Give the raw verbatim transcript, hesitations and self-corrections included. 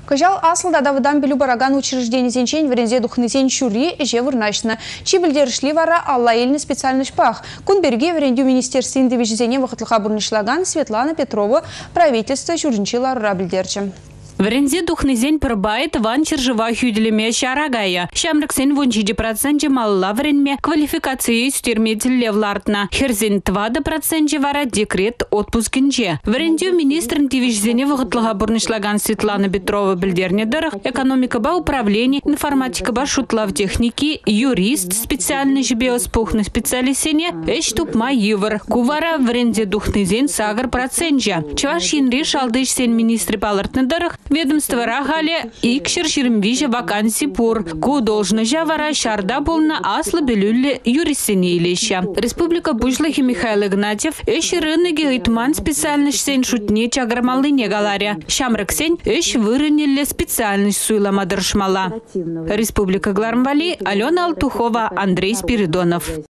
Кажал асылда давыдан білу бараган учреждение зенчен врензе духнызен чури же вырнашна. Чибілдер шли вара алла еліне специальный шпах. Кунберге врендю министерстве индивизизене вақытлыға бұрнышлаган Светлана Петрова правительство жүрінчила рабілдерчі. Врензе духнызен пырбайт ван чержыва хюделеме шарагая. Шамрыксен вончиди проценте малла вренме квалификации стерметель левлартна. Херзен твада проценте вара декрет отпускинче. Вренде министр индивизене вақытлыға бұрнышлаган Светлана Петрова білдерне дырық, экономика ба управление, информатика ба шутлав техники, юрист, специальный жебеоспухны специалисене, эш тупма ювар. Кувара врензе духнызен сагар проценте. Чаваш янри шалдыш сен министры палартны дырық, ведомство рахали и к ширширмвиже вакансий пур. Ку должна жавара шарда полна асла белюлле юрисене илеща. Республика Бушлахи Михаил Игнатьев эш рынеги итман специальность сен шутне чагармалы негаларя. Шамрак сен эш вырынелле специальность суйла мадыршмала. Республика Глармвали, Алена Алтухова, Андрей Спиридонов.